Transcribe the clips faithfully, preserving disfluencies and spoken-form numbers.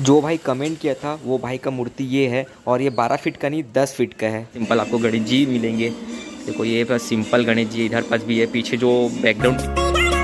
जो भाई कमेंट किया था वो भाई का मूर्ति ये है और ये बारह फीट का नहीं दस फीट का है। सिंपल आपको गणेश जी मिलेंगे। देखो ये बस सिंपल गणेश जी, इधर पास भी है, पीछे जो बैकग्राउंड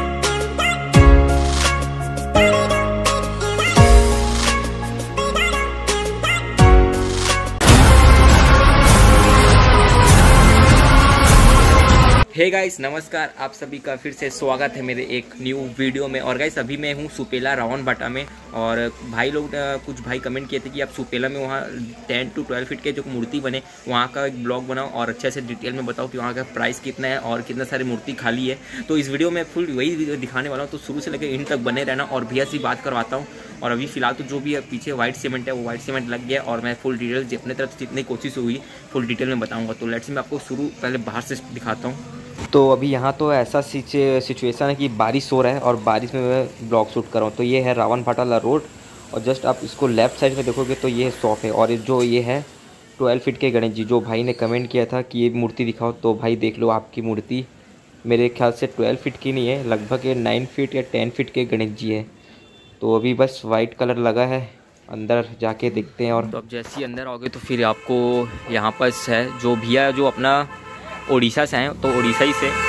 हे गाइस नमस्कार, आप सभी का फिर से स्वागत है मेरे एक न्यू वीडियो में। और गाइस अभी मैं हूँ सुपेला रावण भाटा में। और भाई लोग कुछ भाई कमेंट किए थे कि आप सुपेला में वहाँ टेन टू ट्वेल्व फीट के जो मूर्ति बने वहाँ का एक ब्लॉग बनाओ और अच्छे से डिटेल में बताओ कि वहाँ का प्राइस कितना है और कितना सारी मूर्ति खाली है। तो इस वीडियो में फुल वही वीडियो दिखाने वाला हूँ, तो शुरू से लेकर इन तक बने रहना। और भैया से बात करवाता हूँ। और अभी फिलहाल तो जो भी है पीछे वाइट सीमेंट है वो वाइट सीमेंट लग गया और मैं फुल डिटेल अपने तरफ से जितनी कोशिश हुई फुल डिटेल में बताऊँगा। तो लेट्स मैं आपको शुरू पहले बाहर से दिखाता हूँ। तो अभी यहाँ तो ऐसा सिचुएशन है कि बारिश हो रहा है और बारिश में मैं ब्लॉग शूट कर रहा हूँ। तो ये है रावण भाटाला रोड और जस्ट आप इसको लेफ़्ट साइड में देखोगे तो ये शॉप है। और जो ये है ट्वेल्व फीट के गणेश जी, जो भाई ने कमेंट किया था कि ये मूर्ति दिखाओ, तो भाई देख लो आपकी मूर्ति मेरे ख्याल से ट्वेल्व फीट की नहीं है, लगभग ये नाइन फीट या टेन फीट के गणेश जी है। तो अभी बस वाइट कलर लगा है, अंदर जाके देखते हैं। और तो अब जैसे ही अंदर आओगे तो फिर आपको यहाँ पर है जो भैया जो अपना उड़ीसा से हैं, तो उड़ीसा ही से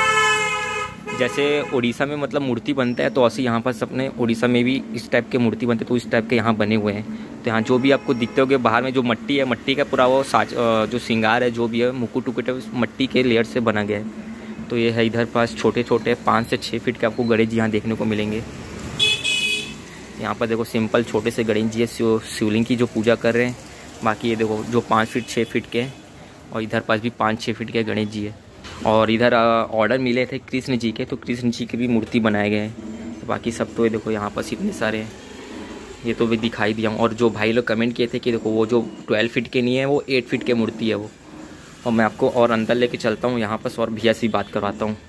जैसे उड़ीसा में मतलब मूर्ति बनता है तो ऐसे यहाँ पर अपने उड़ीसा में भी इस टाइप के मूर्ति बनते हैं। तो इस टाइप के यहाँ बने हुए हैं। तो यहाँ जो भी आपको दिखते होंगे बाहर में जो मट्टी है, मट्टी का पूरा वो साज जो श्रृंगार है, जो भी है मुकुट उकुट है, मट्टी के लेयर से बना गया है। तो ये है इधर पास छोटे छोटे पाँच से छः फीट के आपको गणेश जी यहाँ देखने को मिलेंगे। यहाँ पर देखो सिंपल छोटे से गणेश जी है, शिवलिंग की जो पूजा कर रहे हैं। बाकी ये देखो जो पाँच फीट छः फीट के हैं और इधर पास भी पाँच छः फीट के गणेश जी है। और इधर ऑर्डर मिले थे कृष्ण जी के, तो कृष्ण जी की भी मूर्ति बनाए गए हैं। तो बाकी सब तो ये देखो यहाँ पास इतने सारे हैं, ये तो भी दिखाई दिया। और जो भाई लोग कमेंट किए थे कि देखो वो जो ट्वेल्व फीट के नहीं है वो एट फीट के मूर्ति है वो। और मैं आपको और अंदर लेके चलता हूँ यहाँ पास और भैया से बात करवाता हूँ।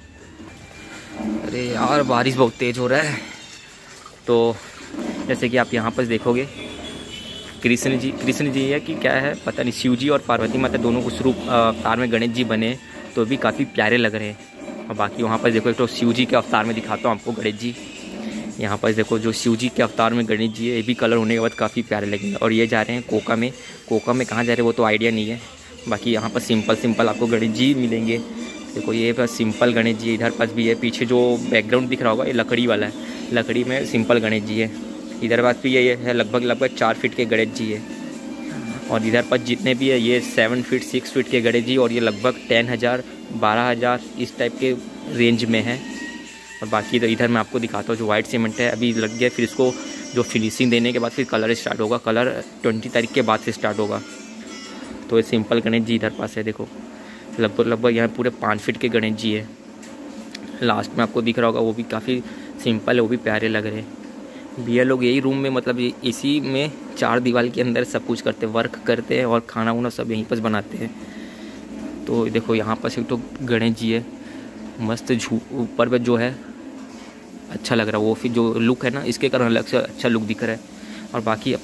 अरे यार बारिश बहुत तेज़ हो रहा है। तो जैसे कि आप यहाँ पर देखोगे कृष्ण जी कृष्ण जी है कि क्या है पता नहीं, शिव जी और पार्वती माता दोनों उस रूप अवतार में गणेश जी बने, तो भी काफ़ी प्यारे लग रहे हैं। और बाकी वहाँ पर देखो एक तो शिव जी के अवतार में दिखाता हूँ आपको गणेश जी। यहाँ पर देखो जो शिव जी के अवतार में गणेश जी है, ये भी कलर होने के बाद काफ़ी प्यारे लगेंगे। और ये जा रहे हैं कोका में। कोका में कहाँ जा रहे हैं वो तो आइडिया नहीं है। बाकी यहाँ पर सिंपल सिंपल आपको गणेश जी मिलेंगे। देखो ये बस सिंपल गणेश जी, इधर पास भी है, पीछे जो बैकग्राउंड दिख रहा होगा ये लकड़ी वाला है, लकड़ी में सिंपल गणेश जी है। इधर पास भी ये है लगभग लगभग चार फीट के गणेश जी है। और इधर पर जितने भी है ये सेवन फीट सिक्स फीट के गणेश जी और ये लगभग टेन हज़ार बारह हज़ार इस टाइप के रेंज में है। और बाकी तो इधर मैं आपको दिखाता हूँ जो वाइट सीमेंट है अभी लग गया, फिर इसको जो फिनिशिंग देने के बाद फिर कलर स्टार्ट होगा। कलर ट्वेंटी तारीख के बाद से स्टार्ट होगा। तो ये सिंपल गणेश जी इधर पास है, देखो लगभग लगभग यहाँ पूरे पाँच फीट के गणेश जी है। लास्ट में आपको दिख रहा होगा वो भी काफ़ी सिंपल है, वो भी प्यारे लग रहे हैं। भैया लोग यही रूम में मतलब इसी में चार दीवार के अंदर सब कुछ करते हैं, वर्क करते हैं और खाना वाना सब यहीं पर बनाते हैं। तो देखो यहाँ पर एक तो गणेश जी है मस्त, झू ऊपर पर जो है अच्छा लग रहा है, वो फिर जो लुक है ना इसके कारण अलग से अच्छा लुक दिख रहा है। और बाकी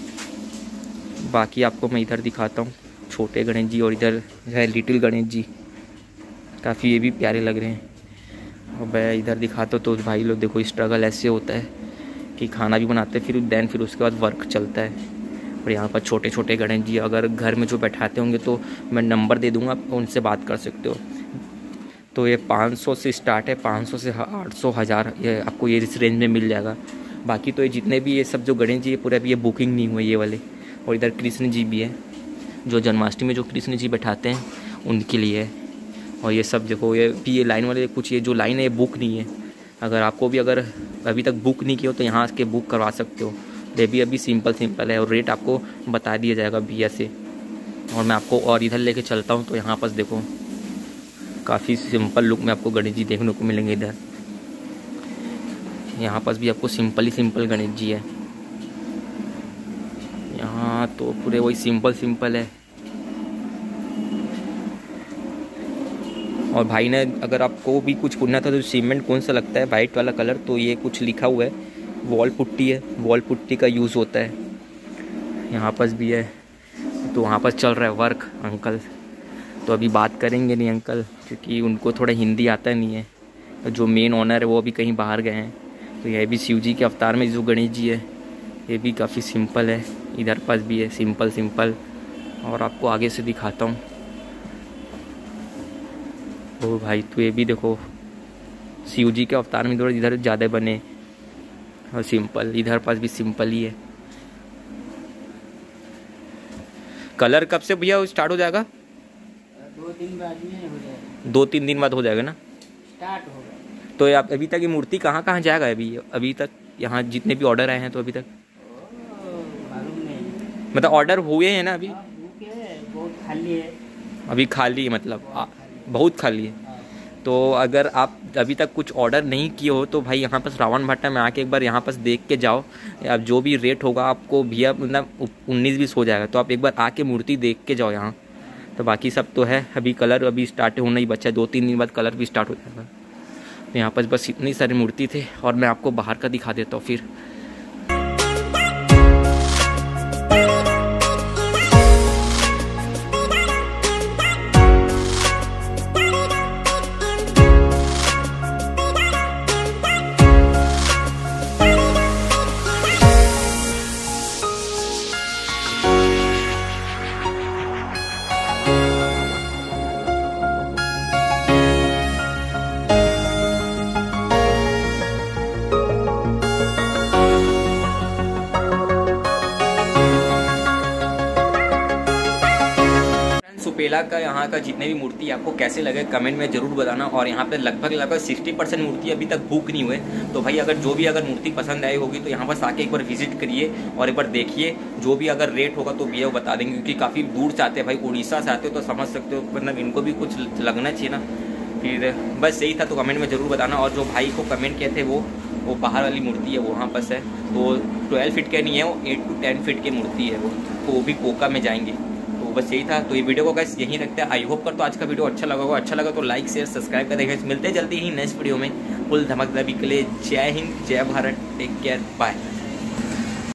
बाकी आपको मैं इधर दिखाता हूँ छोटे गणेश जी और इधर है लिटिल गणेश जी, काफ़ी ये भी प्यारे लग रहे हैं। और मैं इधर दिखाता हूँ तो भाई लोग देखो स्ट्रगल ऐसे होता है कि खाना भी बनाते हैं फिर देन फिर उसके बाद वर्क चलता है। और यहाँ पर छोटे छोटे गणेश जी अगर घर में जो बैठाते होंगे तो मैं नंबर दे दूँगा, उनसे बात कर सकते हो। तो ये पाँच सौ से स्टार्ट है, पाँच सौ से आठ सौ हज़ार ये आपको ये इस रेंज में मिल जाएगा। बाकी तो ये जितने भी ये सब जो गणेश जी है पूरे अभी ये बुकिंग नहीं हुए ये वाले। और इधर कृष्ण जी भी है, जो जन्माष्टमी में जो कृष्ण जी बैठाते हैं उनके लिए है। और ये सब देखो ये भी ये लाइन वाले कुछ ये जो लाइन है ये बुक नहीं है। अगर आपको भी अगर अभी तक बुक नहीं किया हो तो यहाँ आके बुक करवा सकते हो। ये भी अभी सिंपल सिंपल है और रेट आपको बता दिया जाएगा भैया से। और मैं आपको और इधर लेके चलता हूँ तो यहाँ पास देखो काफ़ी सिंपल लुक में आपको गणेश जी देखने को मिलेंगे। इधर यहाँ पास भी आपको सिंपल ही सिंपल गणेश जी है। यहाँ तो पूरे वही सिंपल सिंपल है। और भाई ने अगर आपको भी कुछ पूछना था तो सीमेंट कौन सा लगता है वाइट वाला कलर, तो ये कुछ लिखा हुआ है वॉल पुट्टी है, वॉल पुट्टी का यूज़ होता है। यहाँ पास भी है, तो वहाँ पर चल रहा है वर्क अंकल। तो अभी बात करेंगे नहीं अंकल क्योंकि उनको थोड़ा हिंदी आता नहीं है। तो जो मेन ओनर है वो अभी कहीं बाहर गए हैं। तो यह भी शिव जी के अवतार में जो गणेश जी है ये भी काफ़ी सिंपल है, इधर पास भी है सिंपल सिंपल। और आपको आगे से दिखाता हूँ। ओ भाई तो ये भी देखो शिव जी के अवतार में थोड़ा इधर ज़्यादा बने और सिंपल, इधर पास भी सिंपल ही है। कलर कब से भैया स्टार्ट हो जाएगा? दो दिन बाद में हो जाएगा। दो तीन दिन बाद हो जाएगा ना? स्टार्ट होगा। तो आप अभी तक ये मूर्ति कहाँ कहाँ जाएगा अभी अभी तक यहाँ जितने भी ऑर्डर आए हैं? तो अभी तक मालूम नहीं, मतलब ऑर्डर हुए हैं ना अभी? बुक है, बहुत खाली है अभी खाली है मतलब आ, बहुत खाली है। तो अगर आप अभी तक कुछ ऑर्डर नहीं किए हो तो भाई यहाँ पास रावण भाटा में आके एक बार यहाँ पास देख के जाओ। अब जो भी रेट होगा आपको भैया मतलब उन्नीस बीस हो जाएगा। तो आप एक बार आके मूर्ति देख के जाओ यहाँ। तो बाकी सब तो है, अभी कलर अभी स्टार्ट होना ही बचा है, दो तीन दिन बाद कलर भी स्टार्ट हो जाएगा। तो यहाँ पास बस इतनी सारी मूर्ति थे और मैं आपको बाहर का दिखा देता हूँ फिर। सुपेला का यहाँ का जितने भी मूर्ति आपको कैसे लगे कमेंट में जरूर बताना। और यहाँ पे लगभग लगभग साठ परसेंट मूर्ति अभी तक बुक नहीं हुए। तो भाई अगर जो भी अगर मूर्ति पसंद आई होगी तो यहाँ पर आके एक बार विजिट करिए और एक बार देखिए। जो भी अगर रेट होगा तो भैया बता देंगे, क्योंकि काफ़ी दूर से आते हैं भाई, उड़ीसा से आते हो तो समझ सकते हो, मतलब इनको भी कुछ लगना चाहिए ना। फिर बस यही था, तो कमेंट में ज़रूर बताना। और जो भाई को कमेंट किए थे वो वो बाहर वाली मूर्ति है, वो वहाँ पर है। तो ट्वेल्व फीट के नहीं है, वो एट टू टेन फीट की मूर्ति है वो, तो वो भी कोका में जाएंगे। तो बस यही था। तो ये वीडियो को गाइस यहीं रखते हैं। आई होप कर तो आज का वीडियो अच्छा लगा होगा। अच्छा लगा तो लाइक शेयर सब्सक्राइब कर देगा। मिलते जल्दी ही नेक्स्ट वीडियो में फुल धमक दबी के लिए। जय हिंद, जय भारत, टेक केयर, बाय।